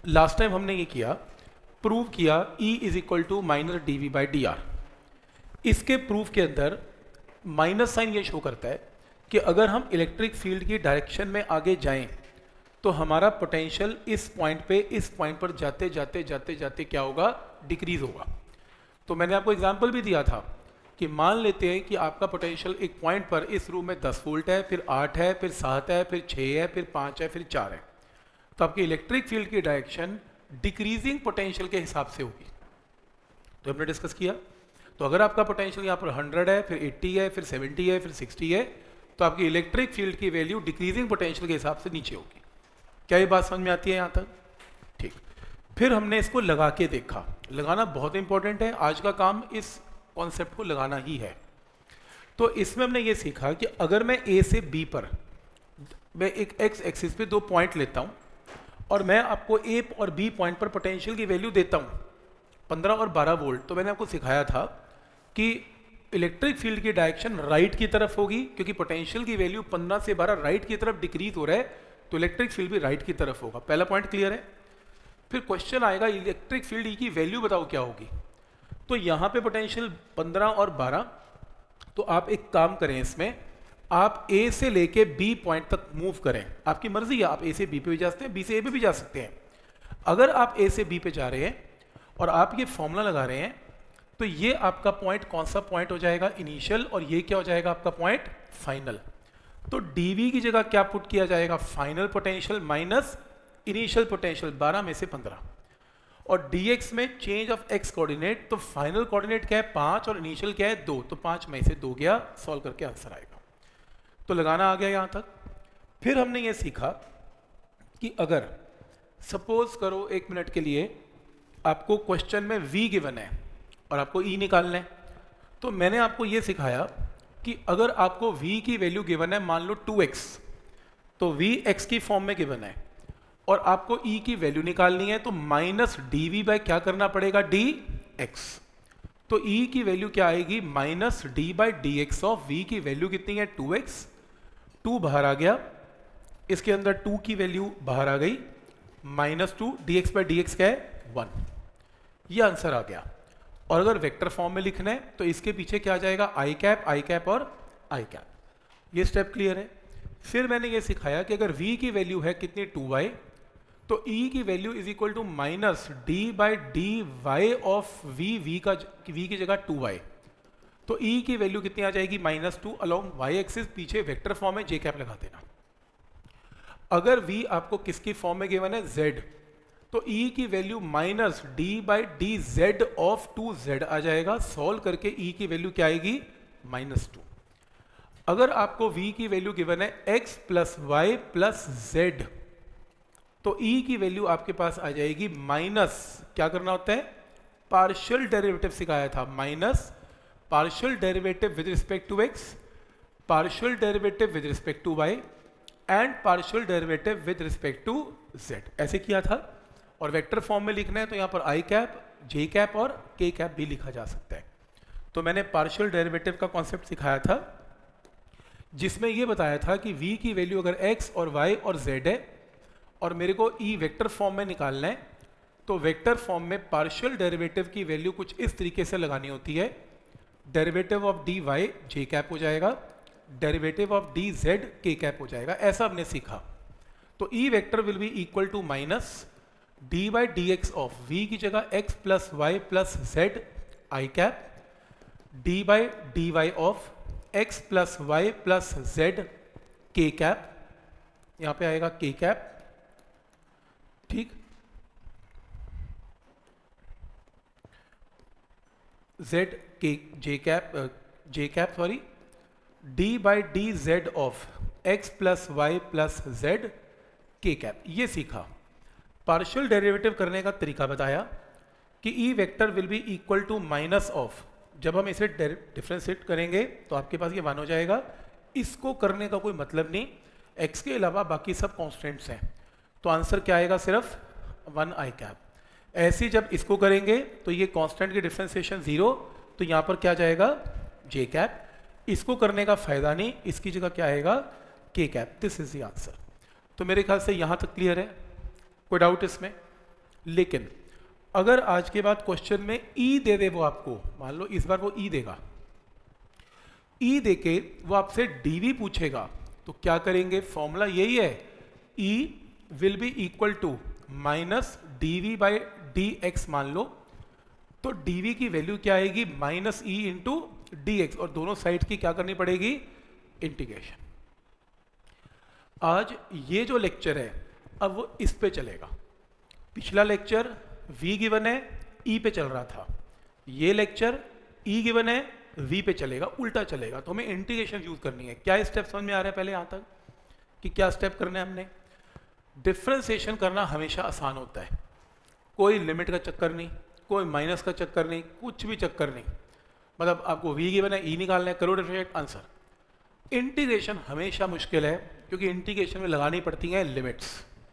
Last time हमने ये किया, प्रूव किया E is equal to minus d v by d r. इसके प्रूफ के अंदर माइनस साइन ये शो करता है कि अगर हम इलेक्ट्रिक फील्ड की डायरेक्शन में आगे जाएं तो हमारा पोटेंशियल इस पॉइंट पर जाते जाते जाते जाते क्या होगा, डिक्रीज होगा। तो मैंने आपको एग्जांपल भी दिया था कि मान लेते हैं कि आपका पोटेंशियल एक पॉइंट पर इस रूम में 10 वोल्ट है, फिर 8 है, फिर 7 है, फिर 6 है, फिर 5 है, फिर 4 है। तो आपकी इलेक्ट्रिक फील्ड की डायरेक्शन डिक्रीजिंग पोटेंशियल के हिसाब से होगी। तो हमने डिस्कस किया, तो अगर आपका पोटेंशियल यहाँ पर 100 है, फिर 80 है, फिर 70 है, फिर 60 है, तो आपकी इलेक्ट्रिक फील्ड की वैल्यू डिक्रीजिंग पोटेंशियल के हिसाब से नीचे होगी। क्या ये बात समझ में आती है यहाँ तक? ठीक। फिर हमने इसको लगा के देखा। लगाना बहुत इंपॉर्टेंट है, आज का काम इस कॉन्सेप्ट को लगाना ही है। तो इसमें हमने ये सीखा कि अगर मैं ए से बी पर, मैं एक एक्स एक्सिस पे 2 पॉइंट लेता हूँ और मैं आपको ए और बी पॉइंट पर पोटेंशियल की वैल्यू देता हूँ 15 और 12 वोल्ट, तो मैंने आपको सिखाया था कि इलेक्ट्रिक फील्ड की डायरेक्शन राइट की तरफ होगी, क्योंकि पोटेंशियल की वैल्यू 15 से 12 राइट की तरफ डिक्रीज हो रहा है, तो इलेक्ट्रिक फील्ड भी राइट की तरफ होगा। पहला पॉइंट क्लियर है। फिर क्वेश्चन आएगा इलेक्ट्रिक फील्ड ई की वैल्यू बताओ क्या होगी। तो यहाँ पे पोटेंशियल 15 और 12, तो आप एक काम करें, इसमें आप ए से लेके बी पॉइंट तक मूव करें, आपकी मर्जी है, आप ए से बी पे भी जा सकते हैं, बी से ए पे भी जा सकते हैं। अगर आप ए से बी पे जा रहे हैं और आप ये फॉर्मूला लगा रहे हैं, तो ये आपका पॉइंट कौन सा पॉइंट हो जाएगा, इनिशियल, और ये क्या हो जाएगा आपका पॉइंट फाइनल। तो डीवी की जगह क्या पुट किया जाएगा, final potential minus initial potential 12 में से 15, और dx में चेंज ऑफ x कोऑर्डिनेट, तो फाइनल कोऑर्डिनेट क्या है 5 और इनिशियल क्या है 2, तो 5 में से 2 गया, सॉल्व करके आंसर आएगा। तो लगाना आ गया यहाँ तक। फिर हमने ये सीखा कि अगर सपोज करो 1 मिनट के लिए आपको क्वेश्चन में v गिवन है और आपको e निकालना है, तो मैंने आपको ये सिखाया कि अगर आपको v की वैल्यू गिवन है, मान लो 2x, तो v x की फॉर्म में गिवन है और आपको e की वैल्यू निकालनी है, तो माइनस डी वी बाई क्या करना पड़ेगा, डी एक्स। तो e की वैल्यू क्या आएगी, minus d by d x of v की वैल्यू कितनी है 2x, 2 बाहर आ गया, इसके अंदर 2 की वैल्यू बाहर आ गई, minus 2 d x by d x क्या है 1, ये आंसर आ गया। और अगर वेक्टर फॉर्म में लिखना है तो इसके पीछे क्या आ जाएगा, आई कैप और आई कैप। ये स्टेप क्लियर है। फिर मैंने ये सिखाया कि अगर v की वैल्यू है कितनी 2y, तो e की value is equal to minus d by d y of v की जगह 2y, तो e की वैल्यू कितनी आ जाएगी, -2 अलोंग y एक्सिस, पीछे वेक्टर फॉर्म में j कैप लगा देना। अगर v आपको किसकी फॉर्म में गिवन है, z, तो e की value minus d by d z of 2z आ जाएगा, सॉल्व करके e की वैल्यू क्या आएगी, -2। अगर आपको v की वैल्यू गिवन है x plus y plus z, तो e की वैल्यू आपके पास आ जाएगी माइनस, क्या करना होता है, पार्शियल डेरिवेटिव सिखाया था, minus partial derivative with respect to x, partial derivative with respect to y and partial derivative with respect to z। ऐसे किया था। और वेक्टर फॉर्म में लिखना है तो यहाँ पर आई कैप, जे कैप और के कैप भी लिखा जा सकता है। तो मैंने पार्शियल डेरिवेटिव का कॉन्सेप्ट सिखाया था, जिसमें यह बताया था कि v की वैल्यू अगर x और y और z है और मेरे को e वेक्टर फॉर्म में निकालना है, तो वेक्टर फॉर्म में पार्शियल डेरिवेटिव की वैल्यू कुछ इस तरीके से लगानी होती है, derivative of d y j cap हो जाएगा, derivative of d z k cap हो जाएगा, ऐसा हमने सीखा। तो e vector will be equal to minus d by d x of v की जगह x plus y plus z i cap, d by d y of x plus y plus z k cap, यहाँ पे आएगा k cap, ठीक, z k j cap sorry, d by d z of x plus y plus z k cap. ये सीखा। Partial derivative करने का तरीका बताया कि e vector will be equal to minus of, जब हम इसे डिफ्रेंशिएट करेंगे तो आपके पास ये 1 हो जाएगा। इसको करने का कोई मतलब नहीं, x के अलावा बाकी सब कॉन्स्टेंट्स हैं, तो आंसर क्या आएगा, सिर्फ 1 आई कैप। ऐसे जब इसको करेंगे तो ये कांस्टेंट की डिफरेंशिएशन 0, तो यहाँ पर क्या जाएगा, जे कैप। इसको करने का फायदा नहीं, इसकी जगह क्या आएगा, k cap. This is the answer. तो मेरे ख्याल से यहाँ तक क्लियर है, कोई डाउट इसमें? लेकिन अगर आज के बाद क्वेश्चन में ई दे दे वो आपको, मान लो इस बार वो ई देगा, ई देके वो आपसे डीवी पूछेगा, तो क्या करेंगे, फॉर्मूला यही है, e will be equal to minus dv by d x मान लो, तो डीवी की वैल्यू क्या आएगी, minus e into d x, और दोनों साइड की क्या करनी पड़ेगी, इंटीग्रेशन। आज ये जो लेक्चर है अब वो इस पे चलेगा। पिछला लेक्चर v गिवन है, e पे चल रहा था, ये लेक्चर e गिवन है, v पे चलेगा, उल्टा चलेगा। तो हमें इंटीग्रेशन यूज करनी है। क्या स्टेप समझ में आ रहा है पहले यहाँ तक कि क्या स्टेप करना है हमने? डिफ्रेंसिएशन करना हमेशा आसान होता है, कोई लिमिट का चक्कर नहीं, कोई माइनस का चक्कर नहीं, कुछ भी चक्कर नहीं। मतलब आपको v गिवन है, e निकालना है, करो डिफरेंशिएट, आंसर। इंटीग्रेशन हमेशा मुश्किल है क्योंकि इंटीग्रेशन में लगानी पड़ती हैं लिमिट्स,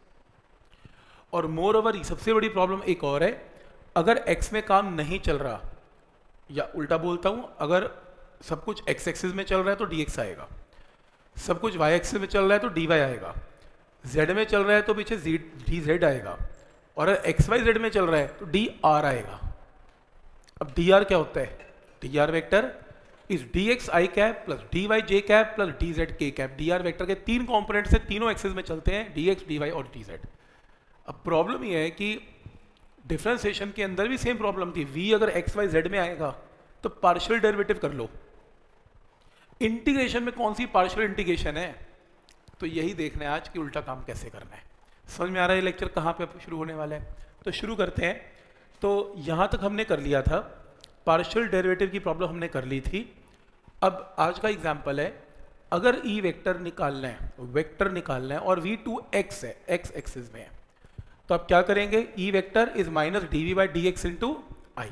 और मोर ओवर सबसे बड़ी प्रॉब्लम एक और है, अगर x में काम नहीं चल रहा, या उल्टा बोलता हूं, अगर सब कुछ x एक्सिस में चल रहा है तो dx आएगा, सब कुछ y एक्सिस में चल रहा है तो dy आएगा, z में चल रहा है तो पीछे dz आएगा, और अगर xyz में चल रहा है तो dr आएगा। अब dr क्या होता है? dr vector is dx i cap plus dy j cap plus dz k cap. dr vector के तीन कंपोनेंट से तीनों एक्सिस में चलते हैं, dx dy और dz। अब प्रॉब्लम यह है कि डिफरेंशिएशन के अंदर भी सेम प्रॉब्लम थी, v अगर x y z में आएगा तो पार्शियल डेरिवेटिव कर लो। इंटीग्रेशन में कौन सी पार्शियल इंटीग्रेशन है? तो यही देखना है आज कि उल्टा काम कैसे करना है। समझ में आ रहा है लेक्चर कहाँ पे शुरू होने वाला है? तो शुरू करते हैं। तो यहाँ तक हमने कर लिया था, पार्शियल डेरिवेटिव की प्रॉब्लम हमने कर ली थी। अब आज का एग्जाम्पल है, अगर ई वेक्टर निकालना है और v2x है, x एक्सिस में है, तो आप क्या करेंगे, e vector is minus dv by d x into i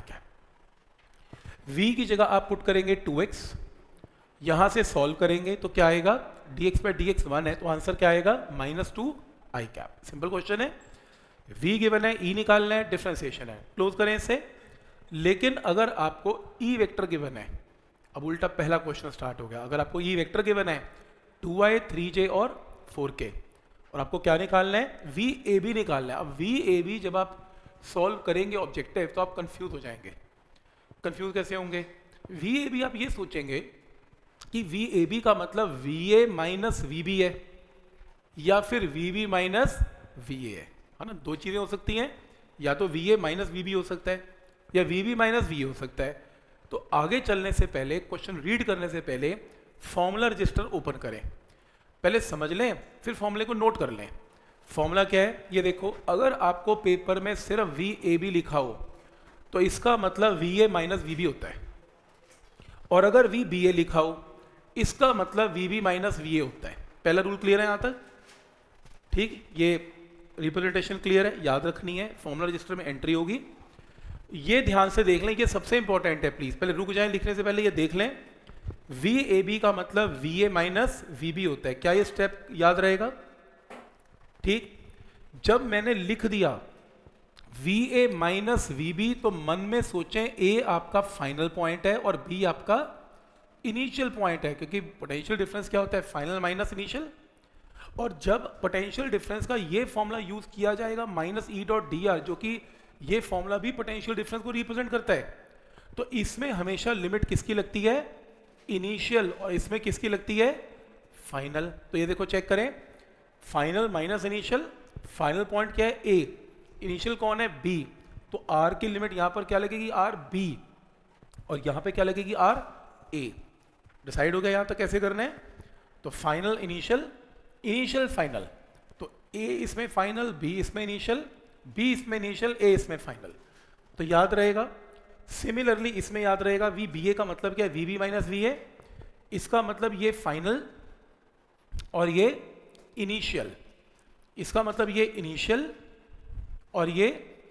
cap. v की जगह आप पुट करेंगे 2x, यहां से सॉल्व करेंगे तो क्या आएगा, dx बाई डी एक्स 1 है तो आंसर क्या आएगा, minus 2 i cap. Simple question है, v गिवन है, e निकालना है, डिफरेंशिएशन है, क्लोज करें इसे। लेकिन अगर आपको ई वेक्टर गिवन है, अब उल्टा पहला क्वेश्चन स्टार्ट हो गया। अगर आपको ई वेक्टर गिवन है 2i 3j और 4k, और आपको क्या निकालना है, वी ए बी निकालना है। अब वी ए बी जब आप सॉल्व करेंगे ऑब्जेक्टिव तो आप कंफ्यूज हो जाएंगे। कंफ्यूज कैसे होंगे? वी ए बी आप ये सोचेंगे कि वी ए बी का मतलब v A minus v B है, या फिर v B minus v A है ना। दो चीज़ें हो सकती हैं, या तो v A minus v B हो सकता है, या वी बी माइनस वी हो सकता है। तो आगे चलने से पहले, क्वेश्चन रीड करने से पहले फॉर्मूला रजिस्टर ओपन करें, पहले समझ लें, फिर फॉर्मूले को नोट कर लें। फॉर्मूला क्या है ये देखो, अगर आपको पेपर में सिर्फ वी ए बी लिखा हो तो इसका मतलब v A minus v B होता है, और अगर वी बी ए लिखा हो इसका मतलब v B minus v A होता है। पहला रूल क्लियर है यहाँ तक? ठीक, ये रिप्रेजेंटेशन क्लियर है, याद रखनी है, फॉर्मूला रजिस्टर में एंट्री होगी। ये ध्यान से देख लें, ये सबसे इंपॉर्टेंट है, प्लीज पहले रुक जाएं लिखने से पहले ये देख लें। वी ए बी का मतलब v A minus v B होता है। क्या ये स्टेप याद रहेगा? ठीक, जब मैंने लिख दिया v A minus v B तो मन में सोचें ए आपका फाइनल पॉइंट है और बी आपका इनिशियल पॉइंट है, क्योंकि पोटेंशियल डिफरेंस क्या होता है, फाइनल माइनस इनिशियल। और जब पोटेंशियल डिफरेंस का ये फॉर्मूला यूज किया जाएगा minus e dot d r, जो कि ये फॉर्मूला भी पोटेंशियल डिफरेंस को रिप्रेजेंट करता है, तो इसमें हमेशा लिमिट किसकी लगती है, इनिशियल, और इसमें किसकी लगती है, फाइनल। तो ये देखो चेक करें, final minus initial, final point क्या है, ए, इनिशियल कौन है, बी, तो आर की लिमिट यहां पर क्या लगेगी, आर बी, और यहां पे क्या लगेगी, आर ए। डिसाइड हो गया यहां तक कैसे करना है? तो फाइनल इनिशियल, इनिशियल फाइनल, तो ए इसमें फाइनल, बी इसमें इनिशियल, बी इसमें इनिशियल, ए इसमें फाइनल, तो याद रहेगा। सिमिलरली इसमें याद रहेगा, वी बी ए का मतलब क्या है, v B minus v A, इसका मतलब ये फाइनल और ये इनिशियल, इसका मतलब ये इनिशियल और ये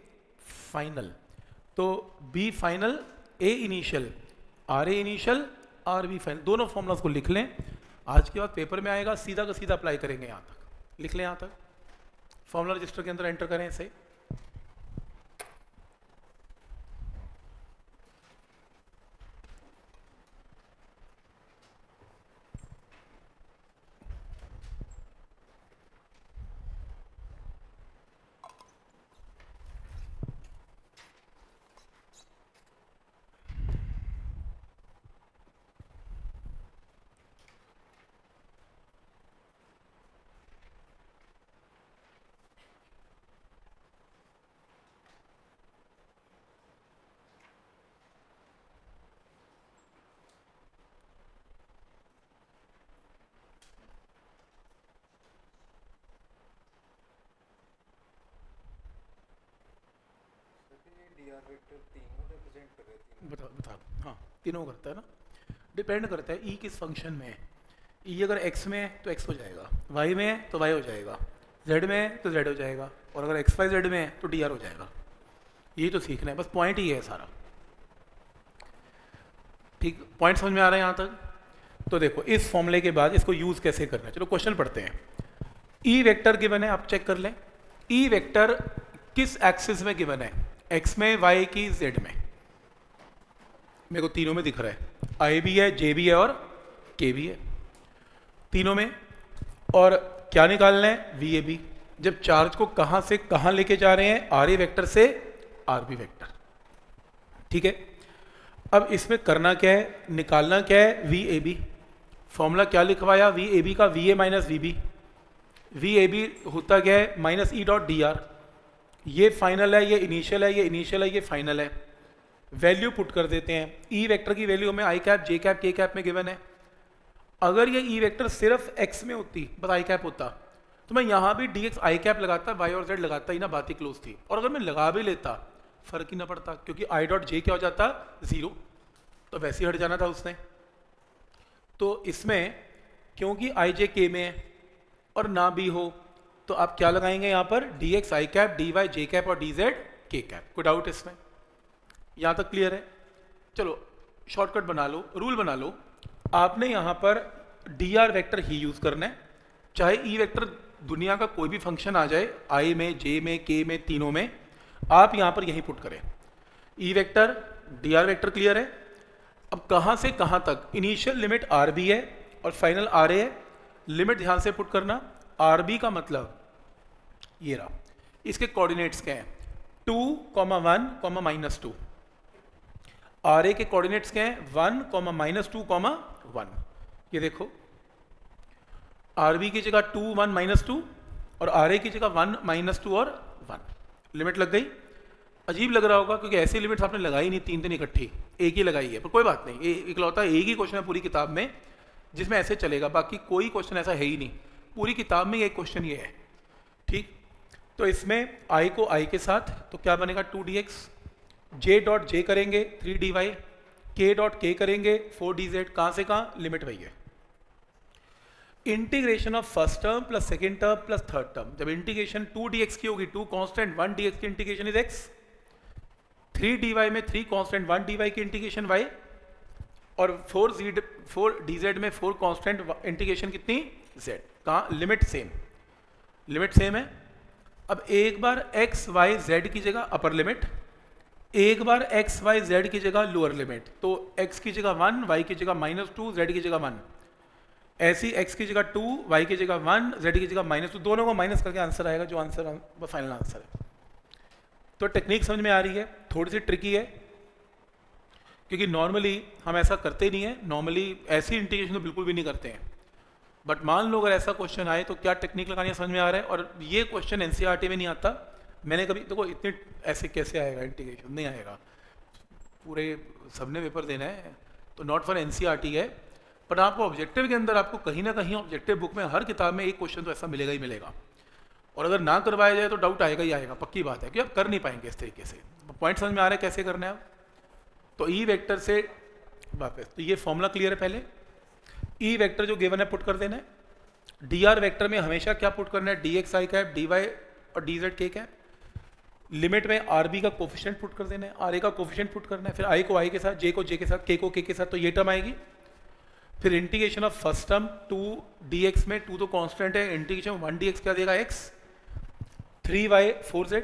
फाइनल। तो B final, A initial, r A initial, r B final, दोनों फॉर्मूलाज को लिख लें। आज के बाद पेपर में आएगा, सीधा का सीधा अप्लाई करेंगे, यहां तक लिख लें, यहां तक फॉर्मूला रजिस्टर के अंदर एंटर करें इसे। बता हाँ तीनों करता है ना, डिपेंड करता है ई किस फंक्शन में है। ई अगर एक्स में है तो एक्स हो जाएगा, वाई में है तो वाई हो जाएगा, जेड में है तो जेड हो जाएगा, और अगर एक्स वाई जेड में है तो डी आर हो जाएगा। ये तो सीखना है, बस पॉइंट ही है सारा। ठीक, पॉइंट समझ में आ रहा है यहाँ तक? तो देखो इस फॉर्मूले के बाद इसको यूज़ कैसे करना है, चलो क्वेश्चन पढ़ते हैं। ई वेक्टर गिवन है, आप चेक कर लें। ई वेक्टर किस एक्सिस में गिवन है, एक्स में, वाई की, जेड में। मेरे को तीनों में दिख रहा है, आई भी है, जे भी है और के भी है, तीनों में। और क्या निकालना है, वी ए बी। जब चार्ज को कहां से कहां लेके जा रहे हैं, आर ए वेक्टर से आर बी वेक्टर। ठीक है, अब इसमें करना क्या है, निकालना क्या है, वी ए बी। फॉर्मूला क्या लिखवाया, वी ए बी का, v A minus v B. V A B होता क्या है, minus e dot d r. ये फाइनल है, ये इनिशियल है, ये इनिशियल है, ये फाइनल है। वैल्यू पुट कर देते हैं। ई वेक्टर की वैल्यू हमें i cap, j cap, k cap में गिवन है। अगर ये ई वेक्टर सिर्फ एक्स में होती, बस आई कैप होता, तो मैं यहाँ भी डी एक्स आई कैप लगाता, वाई और जेड लगाता ही ना, बात ही क्लोज थी। और अगर मैं लगा भी लेता फर्क ही ना पड़ता, क्योंकि आई डॉट जे क्या हो जाता, जीरो, तो वैसे ही हट जाना था उसने। तो इसमें क्योंकि आई जे के में है और ना भी हो, तो आप क्या लगाएंगे यहाँ पर, d x i cap, d y j cap और डी जेड के कैप। कोई डाउट इसमें? यहाँ तक क्लियर है? चलो शॉर्टकट बना लो, रूल बना लो। आपने यहाँ पर डी आर वैक्टर ही यूज करना है, चाहे ई वेक्टर दुनिया का कोई भी फंक्शन आ जाए, आई में, जे में, के में, तीनों में, आप यहाँ पर यही पुट करें। E vector, d r vector clear है। अब कहाँ से कहाँ तक, इनिशियल लिमिट आर बी है और फाइनल आर ए है। लिमिट ध्यान से पुट करना। आर बी का मतलब ये रहा, इसके कोऑर्डिनेट्स क्या हैं, 2, 1, -2। आर ए के कोऑर्डिनेट्स क्या हैं, 1, -2, 1। ये देखो, आर बी की जगह 2, 1, -2 और आर ए की जगह 1, -2 और 1। लिमिट लग गई। अजीब लग रहा होगा क्योंकि ऐसी लिमिट्स आपने लगाई नहीं, 3 दिन इकट्ठी, एक ही लगाई है, पर कोई बात नहीं। इकलौता एक ही क्वेश्चन है पूरी किताब में जिसमें ऐसे चलेगा, बाकी कोई क्वेश्चन ऐसा है ही नहीं पूरी किताब में, एक क्वेश्चन ये है। ठीक, तो इसमें आई को आई के साथ, तो क्या बनेगा, 2dx, जे डॉट जे करेंगे 3dy, के डॉट के करेंगे 4dz। कहाँ से कहाँ, लिमिट वही है। Integration of first term plus second term plus third term, जब इंटीग्रेशन 2dx की होगी, 2 कांस्टेंट, 1dx की इंटीग्रेशन इज x, 3dy में 3 कांस्टेंट, 1dy की इंटीग्रेशन y, और 4dz में 4 कांस्टेंट, इंटीग्रेशन कितनी, z। कहाँ, लिमिट सेम, लिमिट सेम है। अब एक बार x y z की जगह अपर लिमिट, एक बार x y z की जगह लोअर लिमिट, तो x की जगह 1, y की जगह -2, z की जगह 1, ऐसी x की जगह 2, y की जगह 1, z की जगह -2, दोनों को माइनस करके आंसर आएगा, जो आंसर फाइनल आंसर है। तो टेक्निक समझ में आ रही है, थोड़ी सी ट्रिकी है क्योंकि नॉर्मली हम ऐसा करते नहीं है, नॉर्मली ऐसी इंटीग्रेशन तो बिल्कुल भी नहीं करते हैं। बट मान लो अगर ऐसा क्वेश्चन आए तो क्या टेक्निक लगानी है, समझ में आ रहा है। और ये क्वेश्चन एनसीईआरटी में नहीं आता, मैंने कभी देखो, इतने ऐसे कैसे आएगा इंटीग्रेशन, नहीं आएगा, पूरे सबने पेपर देना है, तो नॉट फॉर एनसीईआरटी है। पर आपको ऑब्जेक्टिव के अंदर, आपको कहीं ना कहीं ऑब्जेक्टिव बुक में हर किताब में एक क्वेश्चन तो ऐसा मिलेगा ही मिलेगा, और अगर ना करवाया जाए तो डाउट आएगा ही आएगा, पक्की बात है कि आप कर नहीं पाएंगे इस तरीके से। पॉइंट समझ में आ रहा है कैसे करना है? तो ई वेक्टर से वापस, तो ये फॉर्मूला क्लियर है। पहले ई वेक्टर जो गिवन है पुट कर देना है। डी आर वेक्टर में हमेशा क्या पुट करना है, d x i cap, d y और d z k cap. Limit में आर बी का कोफिशिएंट पुट कर देना है, आर ए का कोफिशिएंट पुट करना है, फिर आई को आई के साथ, जे को जे के साथ, के को के साथ, तो ये टर्म आएगी। फिर integration of first term 2dx में 2 तो कांस्टेंट है, इंटीग्रेशन 1dx क्या देगा, x, 3y 4z।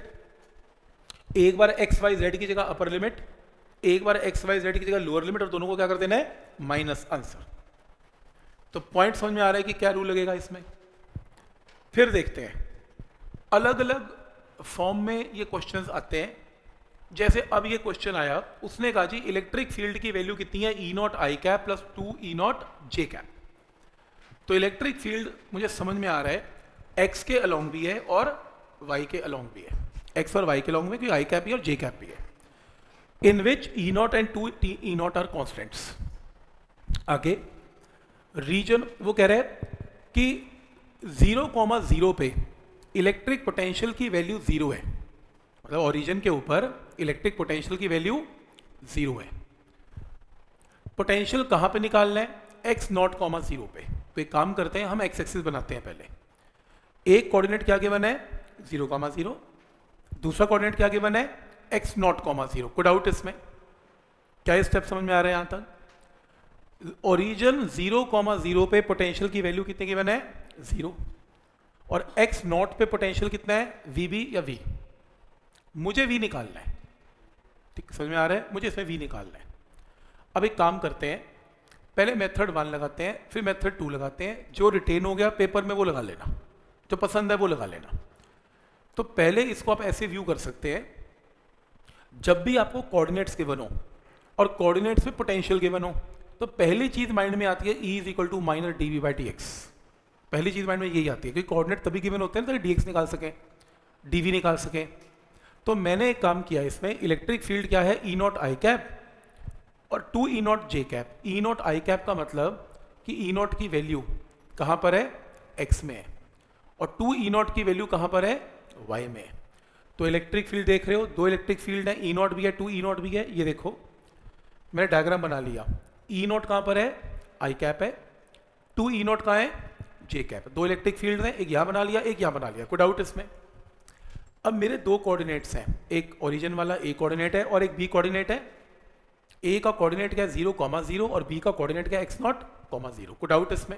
एक बार x y z की जगह अपर लिमिट, एक बार x y z की जगह लोअर लिमिट, और दोनों को क्या कर देना है, माइनस आंसर। तो पॉइंट समझ में आ रहा है कि क्या रूल लगेगा इसमें। फिर देखते हैं अलग अलग फॉर्म में ये क्वेश्चंस आते हैं। जैसे अब ये क्वेश्चन आया, उसने कहा जी इलेक्ट्रिक फील्ड की वैल्यू कितनी है, e naught i cap plus 2 e naught j cap. तो इलेक्ट्रिक फील्ड मुझे समझ में आ रहा है एक्स के अलोंग भी है और वाई के अलोंग भी है, एक्स और वाई के अलोंग में, क्योंकि आई कैप भी और जे कैप भी है, in which e naught and 2 e naught are constants. आगे रीजन वो कह रहे हैं कि 0,0 पे इलेक्ट्रिक पोटेंशियल की वैल्यू 0 है, मतलब ओरिजिन के ऊपर इलेक्ट्रिक पोटेंशियल की वैल्यू 0 है। पोटेंशियल कहाँ पे निकालना है? एक्स नॉट कॉमा 0 पे। तो एक काम करते हैं, हम एक्स एक्सिस बनाते हैं पहले। एक कोऑर्डिनेट क्या गिवन है? 0,0। दूसरा कोऑर्डिनेट क्या गिवन है? X naught comma 0। कोई डाउट इसमें? क्या ये स्टेप समझ में आ रहे हैं यहाँ तक? ओरिजिन 0,0 पे पोटेंशियल की वैल्यू कितने गिवन है? 0। और एक्स नॉट पे पोटेंशियल कितना है? वी या वी। मुझे वी निकालना है। ठीक समझ में आ रहा है? मुझे इसमें वी निकालना है। अब एक काम करते हैं, पहले मेथड 1 लगाते हैं, फिर मेथड 2 लगाते हैं। जो रिटेन हो गया पेपर में वो लगा लेना, जो पसंद है वो लगा लेना। तो पहले इसको आप ऐसे व्यू कर सकते हैं, जब भी आपको कोऑर्डिनेट्स गिवन हो और कोऑर्डिनेट्स में पोटेंशियल गिवन हो, तो पहली चीज माइंड में आती है E is equal to minus d v by d x. पहली चीज माइंड में यही आती है, क्योंकि कोऑर्डिनेट तभी गिवन होते हैं ना, डी एक्स निकाल सकें, डी वी निकाल सकें। तो मैंने एक काम किया इसमें, इलेक्ट्रिक फील्ड क्या है? ई नॉट आई कैप और 2 e naught j cap. E naught i cap का मतलब कि ई नॉट की वैल्यू कहाँ पर है? एक्स में है, और 2 ई नॉट की वैल्यू कहाँ पर है? वाई में है। तो इलेक्ट्रिक फील्ड देख रहे हो, दो इलेक्ट्रिक फील्ड है, ई नॉट भी है, 2 ई नॉट भी है। ये देखो मैंने डायग्राम बना लिया। ई नॉट कहाँ पर है? आई कैप है। 2 ई नॉट कहाँ है? J cap. दो इलेक्ट्रिक फील्ड है, एक यहाँ बना लिया, एक यहाँ बना लिया। कोई डाउट इसमें? अब मेरे दो कोऑर्डिनेट्स हैं, एक ओरिजिन वाला ए कोऑर्डिनेट है और एक बी कोऑर्डिनेट है। ए का कोऑर्डिनेट क्या है? 0,0 और बी का कोऑर्डिनेट क्या है? x naught, 0। कोई डाउट इसमें?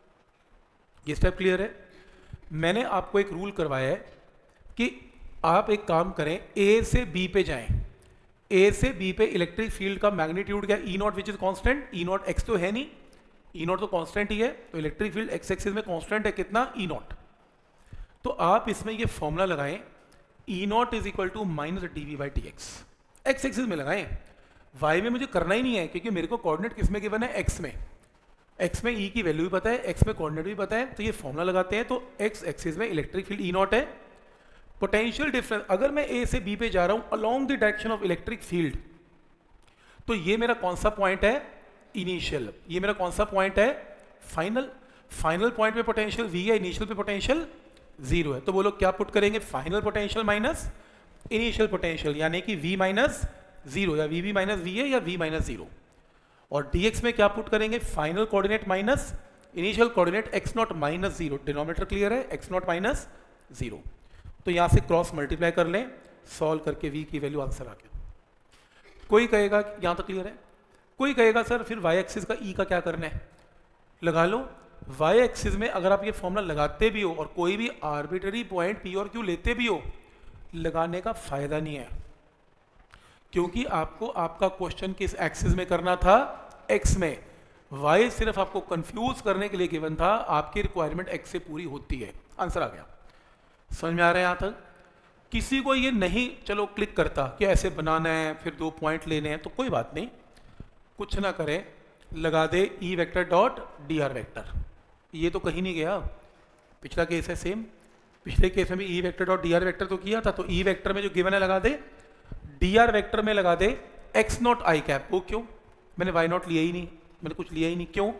ये स्टेप क्लियर है? मैंने आपको एक रूल करवाया है कि आप एक काम करें, ए से बी पे जाएं। ए से बी पे इलेक्ट्रिक फील्ड का मैग्नीट्यूड क्या? E naught which is constant. E naught x तो है नहीं, ई नॉट तो कांस्टेंट ही है, तो इलेक्ट्रिक फील्ड एक्स एक्सिस में कांस्टेंट है कितना? E naught. तो आप इसमें ये फॉर्मूला लगाएं, e naught is equal to minus d v by d x. X axis में लगाएं, वाई में मुझे करना ही नहीं है, क्योंकि मेरे को कोऑर्डिनेट किस में गिवन है? एक्स में। एक्स में ई की वैल्यू भी पता है, एक्स में कोऑर्डिनेट भी पता है, तो ये फॉर्मूला लगाते हैं। तो एक्स एक्सिस में इलेक्ट्रिक फील्ड ई नॉट है। पोटेंशियल डिफरेंस, अगर मैं ए से बी पे जा रहा हूं along the direction of electric field, तो ये मेरा कौन सा पॉइंट है? इनिशियल। ये मेरा कौन सा पॉइंट है? फाइनल। फाइनल पॉइंट पे पोटेंशियल वी है, इनिशियल पे पोटेंशियल 0 है। तो बोलो क्या पुट करेंगे? Final potential minus initial potential, यानी कि v माइनस 0, या वी माइनस वी है, या v माइनस 0। और dx में क्या पुट करेंगे? Final coordinate minus initial coordinate x naught minus 0। Denominator clear है? x naught minus 0। तो यहां से क्रॉस मल्टीप्लाई कर लें, सॉल्व करके v की वैल्यू आंसर आ गया। कोई कहेगा यहां तक क्लियर है? कोई कहेगा सर फिर y एक्सिस का e का क्या करना है? लगा लो। y एक्सिस में अगर आप ये फॉर्मूला लगाते भी हो और कोई भी आर्बिट्ररी पॉइंट p और q लेते भी हो, लगाने का फायदा नहीं है, क्योंकि आपको आपका क्वेश्चन किस एक्सिस में करना था? x में। y सिर्फ आपको कंफ्यूज करने के लिए गिवन था, आपकी रिक्वायरमेंट x से पूरी होती है। आंसर आ गया। समझ में आ रहा है यहां तक? किसी को ये नहीं चलो क्लिक करता कि ऐसे बनाना है, फिर 2 पॉइंट लेने हैं, तो कोई बात नहीं, कुछ ना करें, लगा दे e vector dot d r vector. ये तो कहीं नहीं गया, पिछला केस है सेम। पिछले केस में भी e vector dot d r vector तो किया था, तो ई वेक्टर में जो गिवन है लगा दे, डी आर वेक्टर में लगा दे एक्स नॉट आई कैप। वो क्यों? मैंने वाई नॉट लिया ही नहीं, मैंने कुछ लिया ही नहीं। क्यों?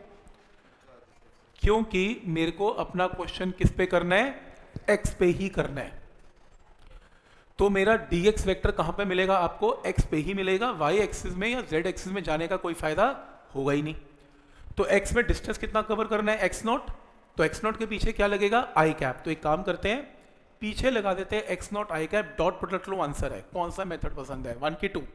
क्योंकि मेरे को अपना क्वेश्चन किस पे करना है? एक्स पे ही करना है। तो मेरा डी एक्स वैक्टर कहां पे मिलेगा? आपको एक्स पे ही मिलेगा। वाई एक्सिस में या जेड एक्सिस में जाने का कोई फायदा होगा ही नहीं। तो एक्स में डिस्टेंस कितना कवर करना है? X naught. तो एक्स नॉट के पीछे क्या लगेगा? I cap. तो एक काम करते हैं, पीछे लगा देते हैं x naught i cap, dot product लो, आंसर है। कौन सा मेथड पसंद है? 1 की 2?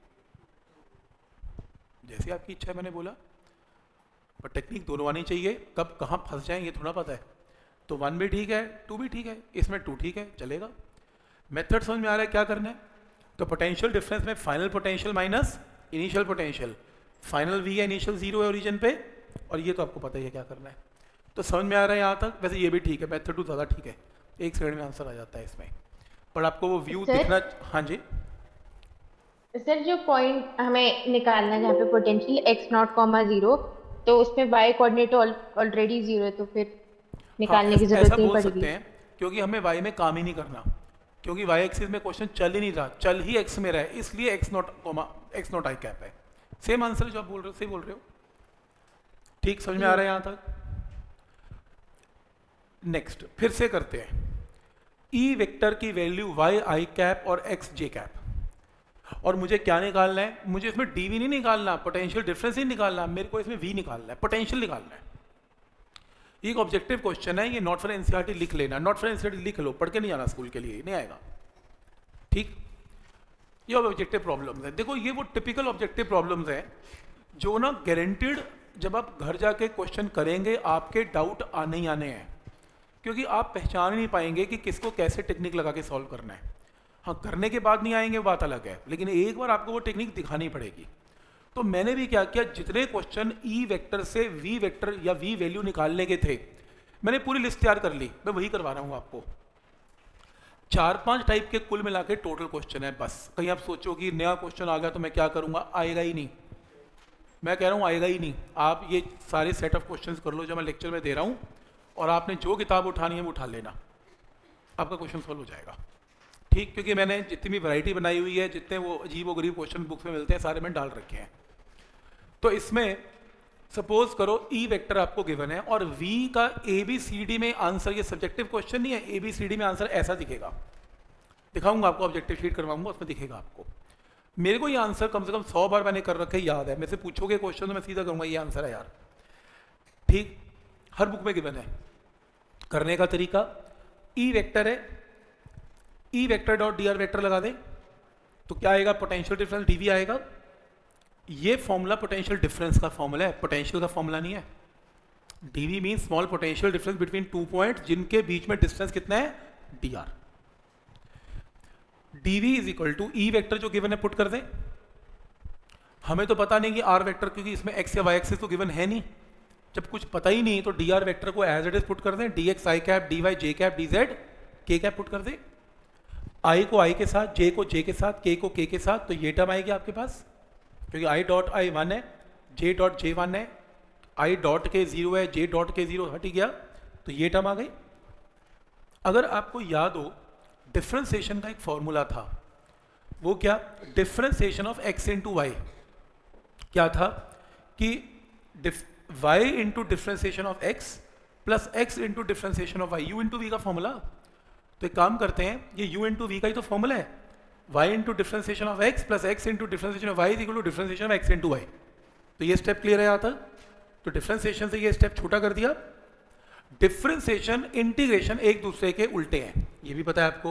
जैसी आपकी इच्छा है, मैंने बोला, पर टेक्निक दोनों आनी चाहिए। कब कहाँ फंस जाए ये थोड़ा पता है। तो 1 भी ठीक है, 2 भी ठीक है, इसमें 2 ठीक है, चलेगा। मेथड समझ में आ रहा है क्या करना है? तो पोटेंशियल डिफरेंस में final potential minus initial potential, final v है, इनिशियल 0 है ओरिजिन पे, और ये तो आपको पता ही है क्या करना है। तो समझ में आ रहा है यहाँ तक? वैसे ये भी ठीक है, मेथड 2 ज़्यादा ठीक है, 1 सेकंड में आंसर आ जाता है इसमें, पर आपको वो व्यू दिखना। हाँ जी सर, जो पॉइंट हमें निकालना है जहाँ पे पोटेंशियल x नॉट कॉमा 0, तो उसमें y कोऑर्डिनेट ऑलरेडी 0 है, तो फिर निकालने की जरूरत नहीं पड़ेगी। सकते हैं, क्योंकि हमें y में काम ही नहीं करना, क्योंकि y एक्सिस में क्वेश्चन चल ही नहीं रहा, चल ही x में रहा है, इसलिए x नॉट आई कैप है। सेम आंसर जो आप बोल रहे हो, सही बोल रहे हो। ठीक समझ में आ रहा है यहाँ तक? नेक्स्ट फिर से करते हैं। ई वेक्टर की वैल्यू वाई आई कैप और एक्स जे कैप, और मुझे क्या निकालना है, मुझे इसमें डीवी नहीं निकालना, पोटेंशियल डिफरेंस ही निकालना, मेरे को इसमें वी निकालना है, पोटेंशियल निकालना है। एक ऑब्जेक्टिव क्वेश्चन है ये, नॉट फॉर एनसीईआरटी लिख लेना, नॉट फॉर एनसीईआरटी लिख लो, पढ़ के नहीं जाना स्कूल के लिए, नहीं आएगा, ठीक। ये ऑब्जेक्टिव प्रॉब्लम्स है। देखो ये वो टिपिकल ऑब्जेक्टिव प्रॉब्लम्स हैं जो ना गारंटीड जब आप घर जाके क्वेश्चन करेंगे आपके डाउट आने ही आने हैं, क्योंकि आप पहचान ही नहीं पाएंगे कि किसको कैसे टेक्निक लगा के सॉल्व करना है। हाँ, करने के बाद नहीं आएंगे वो बात अलग है, लेकिन एक बार आपको वो टेक्निक दिखानी पड़ेगी। तो मैंने भी क्या किया, जितने क्वेश्चन ई वेक्टर से वी वेक्टर या वी वैल्यू निकालने के थे मैंने पूरी लिस्ट तैयार कर ली, मैं वही करवा रहा हूँ आपको। 4-5 टाइप के कुल मिला के टोटल क्वेश्चन है बस। कहीं आप सोचो कि नया क्वेश्चन आ गया तो मैं क्या करूँगा, आएगा ही नहीं, मैं कह रहा हूँ आएगा ही नहीं। आप ये सारे सेट ऑफ क्वेश्चंस कर लो जो मैं लेक्चर में दे रहा हूँ, और आपने जो किताब उठानी है वो उठा लेना, आपका क्वेश्चन सॉल्व हो जाएगा, ठीक। क्योंकि मैंने जितनी भी वैरायटी बनाई हुई है, जितने वो अजीब व गरीब क्वेश्चन बुक्स में मिलते हैं सारे मैंने डाल रखे हैं। तो इसमें सपोज करो ई वेक्टर आपको गिवन है और वी का ए बी सी डी में आंसर, ये सब्जेक्टिव क्वेश्चन नहीं है, ए बी सी डी में आंसर ऐसा दिखेगा, दिखाऊंगा आपको, ऑब्जेक्टिव शीट करवाऊंगा उसमें दिखेगा आपको। मेरे को ये आंसर कम से कम 100 बार मैंने कर रखे, याद है, मेरे से पूछोगे क्वेश्चन तो मैं सीधा कहूँगा ये आंसर है यार, ठीक। हर बुक में गिवन है। करने का तरीका, ई वेक्टर है, e vector dot d r vector लगा दें तो क्या आएगा, पोटेंशियल डिफरेंस डीवी आएगा। ये फॉर्मूला पोटेंशियल डिफरेंस का फॉर्मूला है, पोटेंशियल का फॉर्मूला नहीं है। Dv mean small potential difference between 2 point जिनके बीच में डिस्टेंस कितना है, d r. Dv is equal to e vector जो गिवन है पुट कर दें। हमें तो पता नहीं कि आर वेक्टर, क्योंकि इसमें एक्स या वाई एक्सिस तो गिवन है नहीं। जब कुछ पता ही नहीं तो डी आर वेक्टर को एज इट इज पुट कर दें, d x i cap, d y j cap, d z k cap पुट कर दें। आई को आई के साथ, जे को जे के साथ, के को के साथ, तो ये टर्म आएगी आपके पास, क्योंकि आई डॉट आई 1 है, जे डॉट जे 1 है, आई डॉट के 0 है, जे डॉट के 0 हट गया, तो ये टर्म आ गई। अगर आपको याद हो डिफरेंशिएशन का एक फॉर्मूला था, वो क्या, differentiation of x into y क्या था कि y into differentiation of x plus x into differentiation of y, u into v का फॉर्मूला। तो एक काम करते हैं, ये u इंटू वी का ही तो फॉर्मूला है, y into differentiation of x plus x into differentiation of y is equal to differentiation of x into y। तो ये स्टेप क्लियर है यहाँ तक। तो डिफरेंशिएशन से ये स्टेप छोटा कर दिया। डिफरेंशिएशन इंटीग्रेशन एक दूसरे के उल्टे हैं, ये भी पता है आपको।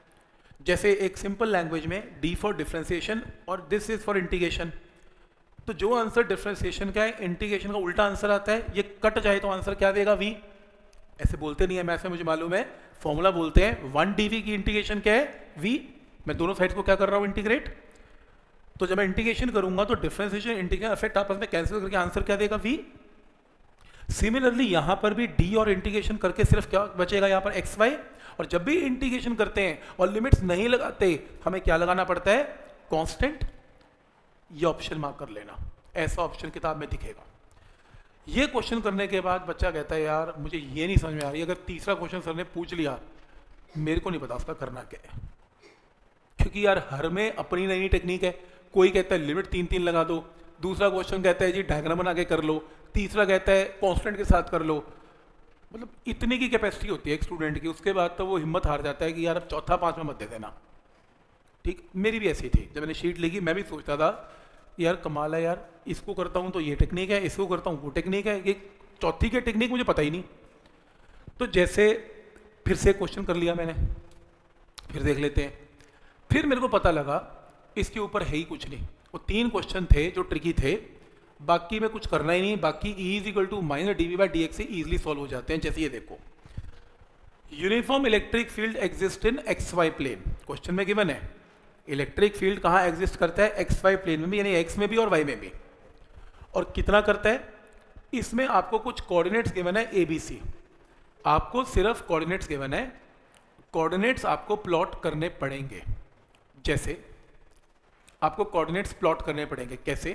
जैसे एक सिंपल लैंग्वेज में d फॉर डिफरेंशिएशन और दिस इज फॉर इंटीग्रेशन, तो जो आंसर डिफरेंशिएशन का है इंटीग्रेशन का उल्टा आंसर आता है, ये कट जाए तो आंसर क्या देगा, v। ऐसे बोलते नहीं है मैथ्स में, मुझे मालूम है, फॉर्मूला बोलते हैं 1 dv की इंटीग्रेशन क्या है, v। मैं दोनों साइड को क्या कर रहा हूँ, इंटीग्रेट। तो जब मैं इंटीग्रेशन करूंगा तो डिफरेंशिएशन इंटीग्रेशन इफेक्ट आपस में कैंसिल करके आंसर क्या देगा, v। सिमिलरली यहां पर भी d और इंटीग्रेशन करके सिर्फ क्या बचेगा यहाँ पर x y, और जब भी इंटीग्रेशन करते हैं और लिमिट्स नहीं लगाते हमें क्या लगाना पड़ता है, कांस्टेंट। ये ऑप्शन मार्क कर लेना, ऐसा ऑप्शन किताब में दिखेगा। ये क्वेश्चन करने के बाद बच्चा कहता है यार मुझे ये नहीं समझ में आ रही, अगर तीसरा क्वेश्चन सर ने पूछ लिया मेरे को नहीं पता उसका करना क्या है, क्योंकि यार हर में अपनी नई टेक्निक है। कोई कहता है लिमिट 3-3 लगा दो, दूसरा क्वेश्चन कहता है जी डायग्राम बना के कर लो, तीसरा कहता है कांस्टेंट के साथ कर लो। मतलब इतनी की कैपेसिटी होती है एक स्टूडेंट की, उसके बाद तो वो हिम्मत हार जाता है कि यार अब चौथा 5वां मत दे देना, ठीक। मेरी भी ऐसी थी, जब मैंने शीट लिखी मैं भी सोचता था यार कमाल है यार, इसको करता हूँ तो ये टेक्निक है, इसको करता हूँ वो टेक्निक है, ये चौथी की टेक्निक मुझे पता ही नहीं। तो जैसे फिर से क्वेश्चन कर लिया मैंने, फिर देख लेते हैं। फिर मेरे को पता लगा इसके ऊपर है ही कुछ नहीं, वो 3 क्वेश्चन थे जो ट्रिकी थे, बाकी में कुछ करना ही नहीं, बाकी E is equal to minus d v by d x से ईजिली सॉल्व हो जाते हैं। जैसे ये देखो, uniform electric field exist in x y plane, question में गिवन है इलेक्ट्रिक फील्ड कहाँ एग्जिस्ट करता है, एक्स वाई प्लेन में भी, यानी एक्स में भी और वाई में भी। और कितना करता है, इसमें आपको कुछ कोऑर्डिनेट्स गिवन है ए बी सी, आपको सिर्फ कोऑर्डिनेट्स गिवन है, कोऑर्डिनेट्स आपको प्लॉट करने पड़ेंगे। जैसे आपको कोऑर्डिनेट्स प्लॉट करने पड़ेंगे, कैसे,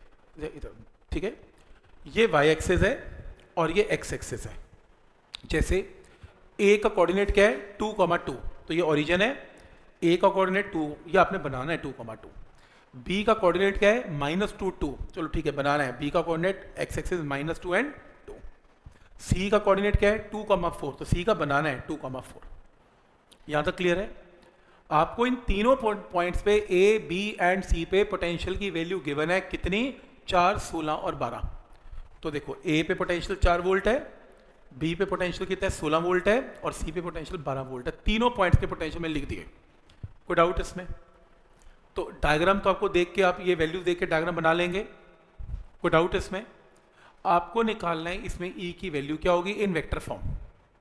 ठीक है, ये वाई एक्सिस है और ये एक्स एक्सिस है। जैसे ए का कोऑर्डिनेट क्या है 2,2, तो ये ओरिजिन है, ए का कोऑर्डिनेट 2, ये आपने बनाना है 2,2। बी का कोऑर्डिनेट क्या है -2,2, चलो ठीक है बनाना है, बी का coordinate x axis -2 and 2। C का कोऑर्डिनेट क्या है 2,4, तो सी का बनाना है 2,4। यहाँ तक क्लियर है? आपको इन तीनों पॉइंट्स पे ए, बी एंड सी पे पोटेंशियल की वैल्यू गिवन है, कितनी? 4, 16 और 12। तो देखो ए पे पोटेंशियल 4 वोल्ट है, बी पे पोटेंशियल कितना है? 16 वोल्ट है, और सी पे पोटेंशियल 12 वोल्ट है। तीनों पॉइंट्स के पोटेंशियल में लिख दिए। कोई डाउट इसमें? तो डायग्राम तो आपको देख के आप ये वैल्यू देख के डायग्राम बना लेंगे। कोई डाउट इसमें? आपको निकालना है इसमें ई की वैल्यू क्या होगी इन वेक्टर फॉर्म।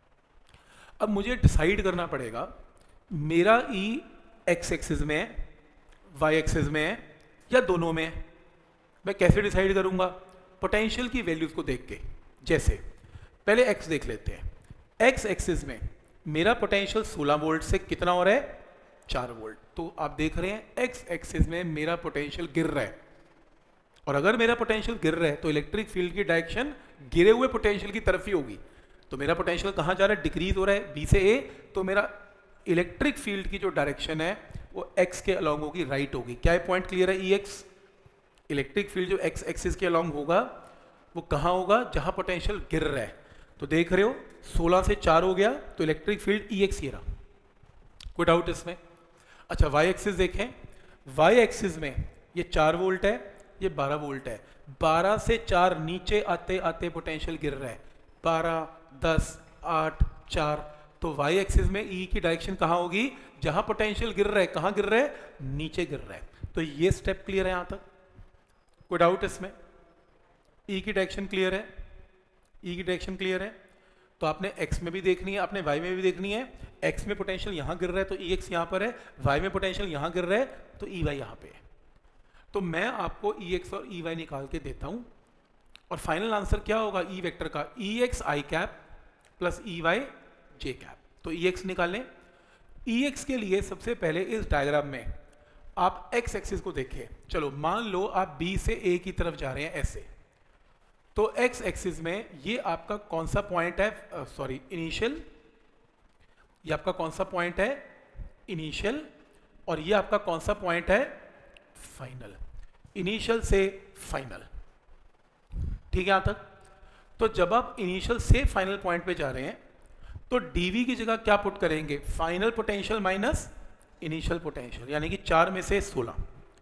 अब मुझे डिसाइड करना पड़ेगा मेरा ई एक्स एक्सिस में है, वाई एक्सिस में है, या दोनों में है। मैं कैसे डिसाइड करूंगा? पोटेंशियल की वैल्यूज को देख के। जैसे पहले एक्स देख लेते हैं। एक्स एक्सिस में मेरा पोटेंशियल 16 वोल्ट से कितना हो रहा है? 4 वोल्ट। तो आप देख रहे हैं एक्स एक्सिस में मेरा पोटेंशियल गिर रहा है, और अगर मेरा पोटेंशियल गिर रहा है तो इलेक्ट्रिक फील्ड की डायरेक्शन गिरे हुए पोटेंशियल की तरफ ही होगी। तो मेरा पोटेंशियल कहाँ जा रहा है? डिक्रीज हो रहा है बी से ए, तो मेरा इलेक्ट्रिक फील्ड की जो डायरेक्शन है वो एक्स के अलॉन्ग होगी, राइट होगी। क्या है पॉइंट क्लियर है? ई एक्स इलेक्ट्रिक फील्ड जो एक्स एक्सिस के अलॉन्ग होगा वो कहाँ होगा? जहाँ पोटेंशियल गिर रहा है। तो देख रहे हो 16 से 4 हो गया, तो इलेक्ट्रिक फील्ड ई एक्स ये रहा। कोई डाउट इसमें? अच्छा वाई एक्सिस देखें। वाई एक्सिस में ये 4 वोल्ट है, ये 12 वोल्ट है। 12 से 4 नीचे आते आते पोटेंशियल गिर रहा है, 12, 10, 8, 4। तो वाई एक्सिस में ई की डायरेक्शन कहाँ होगी? जहां पोटेंशियल गिर रहा है। कहाँ गिर रहा है? नीचे गिर रहा है। तो ये स्टेप क्लियर है यहां तक? कोई डाउट इसमें? ई की डायरेक्शन क्लियर है? ई की डायरेक्शन क्लियर है? तो आपने एक्स में भी देखनी है, आपने वाई में भी देखनी है। एक्स में पोटेंशियल यहां गिर रहा है तो ई एक्स यहां पर है, वाई में पोटेंशियल यहां गिर रहा है तो ई वाई यहां पे है। तो मैं आपको ई एक्स और ई वाई निकाल के देता हूं, और फाइनल आंसर क्या होगा ई वेक्टर का? E x i cap plus E y j cap. तो ई एक्स निकालें। ई एक्स के लिए सबसे पहले इस डायग्राम में आप एक्स एक्सिस को देखें। चलो मान लो आप बी से ए की तरफ जा रहे हैं ऐसे, तो एक्स एक्सिस में ये आपका कौन सा पॉइंट है? Sorry initial. ये आपका कौन सा पॉइंट है? इनिशियल। और ये आपका कौन सा पॉइंट है? फाइनल। इनिशियल से फाइनल। ठीक है यहां तक? तो जब आप इनिशियल से फाइनल पॉइंट पे जा रहे हैं तो डीवी की जगह क्या पुट करेंगे? Final potential minus initial potential, यानी कि 4 में से 16।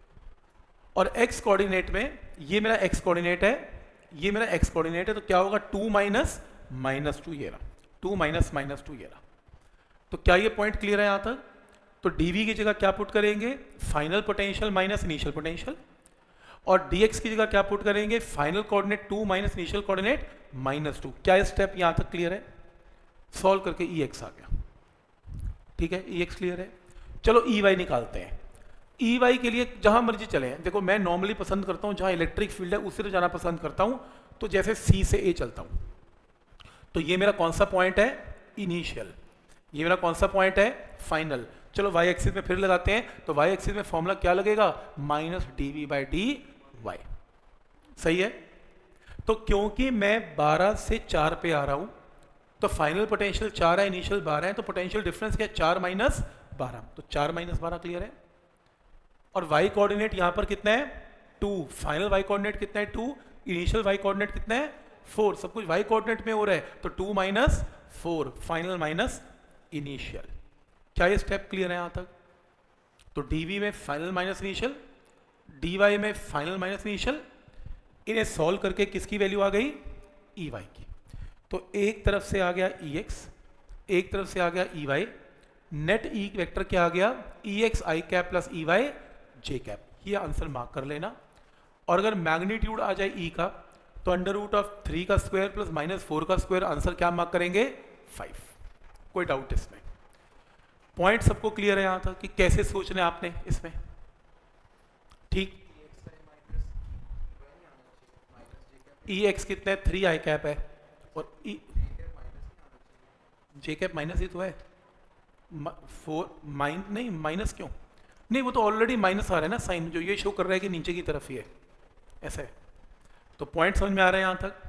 और एक्स कोऑर्डिनेट में ये मेरा एक्स कोऑर्डिनेट है, ये मेरा एक्स कोऑर्डिनेट है, तो क्या होगा? 2 माइनस -2 ये रहा, 2 माइनस -2 ये रहा। तो क्या ये पॉइंट क्लियर है यहां तक? तो डीवी की जगह क्या पुट करेंगे? Final potential minus initial potential. और dx की जगह क्या पुट करेंगे? Final coordinate 2 minus initial coordinate -2। क्या ये स्टेप यहां तक क्लियर है? सॉल्व करके ई एक्स आ गया। ठीक है, ई एक्स क्लियर है। चलो ई वाई निकालते हैं। ई वाई के लिए जहां मर्जी चले। देखो मैं नॉर्मली पसंद करता हूं जहां इलेक्ट्रिक फील्ड है उससे तो जाना पसंद करता हूं, तो जैसे सी से ए चलता हूं। तो ये मेरा कौन सा पॉइंट है? इनिशियल। ये मेरा कौन सा पॉइंट है? फाइनल। चलो वाई एक्सिस में फिर लगाते हैं। तो वाई एक्सिस में फॉर्मूला क्या लगेगा? -dv/dy। सही है? तो क्योंकि मैं 12 से 4 पे आ रहा हूं, तो फाइनल पोटेंशियल 4 है, इनिशियल 12 है, तो पोटेंशियल डिफरेंस क्या है? 4 माइनस 12। तो 4 माइनस 12 क्लियर है। और वाई कोऑर्डिनेट यहां पर कितना है? 2। फाइनल वाई कोऑर्डिनेट कितना है? 2। इनिशियल वाई कोऑर्डिनेट कितना है? 4। सब कुछ वाई कोऑर्डिनेट में हो रहा है, तो 2 माइनस 4, फाइनल माइनस इनिशियल। क्या ये स्टेप क्लियर है यहां तक? तो dv में फाइनल माइनस इनिशियल, dy में फाइनल माइनस इनिशियल। इन्हें सॉल्व करके किसकी वैल्यू आ गई? ey की। तो एक तरफ से आ गया ex, एक तरफ से आ गया ey। नेट ई वेक्टर क्या आ गया? ex i cap plus ey j cap. ये आंसर मार्क कर लेना। और अगर मैग्नीट्यूड आ जाए e का, तो √3 का स्क्वायर प्लस -4 का स्क्वायर, आंसर क्या मार्क करेंगे? 5। कोई डाउट इसमें? पॉइंट सबको क्लियर है यहां तक कि कैसे सोचना है आपने इसमें? ठीक। ई एक्स कितना है? 3 आई कैप है, और ई जे कैप माइनस ही तो है। 4 नहीं माइनस क्यों? नहीं, वो तो ऑलरेडी माइनस आ रहा है ना साइन, जो ये शो कर रहा है कि नीचे की तरफ ही है, ऐसा है। तो पॉइंट समझ में आ रहा है यहां तक?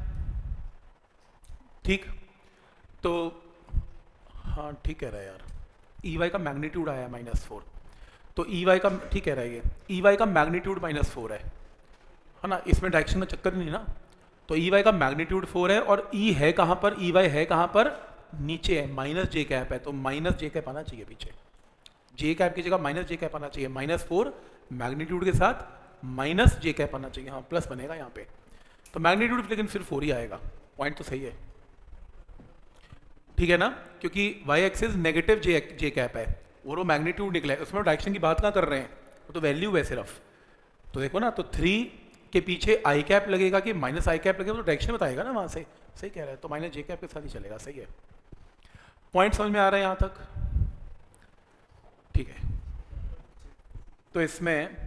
ठीक। तो हाँ ठीक कह रहा है यार, ई वाई का मैग्नीट्यूड आया -4, तो ई वाई का ठीक कह रहा है, ये ई वाई का मैग्नीट्यूड -4 है ना? इसमें डायरेक्शन का चक्कर नहीं ना। तो ई वाई का मैग्नीट्यूड 4 है, और ई है कहाँ पर? ई वाई है कहाँ पर? नीचे है माइनस जे कैप है, तो माइनस जे कैप आना चाहिए पीछे, जे कैप की जगह माइनस जे कैप आना चाहिए, -4 मैग्नीट्यूड के साथ माइनस जे कैप आना चाहिए, हाँ प्लस बनेगा यहाँ पे, तो मैग्नीट्यूड लेकिन फिर 4 ही आएगा, पॉइंट तो सही है, ठीक है ना, क्योंकि y axis negative j cap है और वो मैग्नीट्यूड निकला है, उसमें डायरेक्शन की बात कहाँ कर रहे हैं, वो तो वैल्यू है सिर्फ, तो देखो ना, तो 3 के पीछे आई कैप लगेगा कि माइनस आई कैप लगेगा, तो डायरेक्शन बताएगा ना वहाँ से, सही कह रहा है, तो माइनस जे कैप के साथ ही चलेगा, सही है, पॉइंट समझ में आ रहा है यहाँ तक, ठीक है, तो इसमें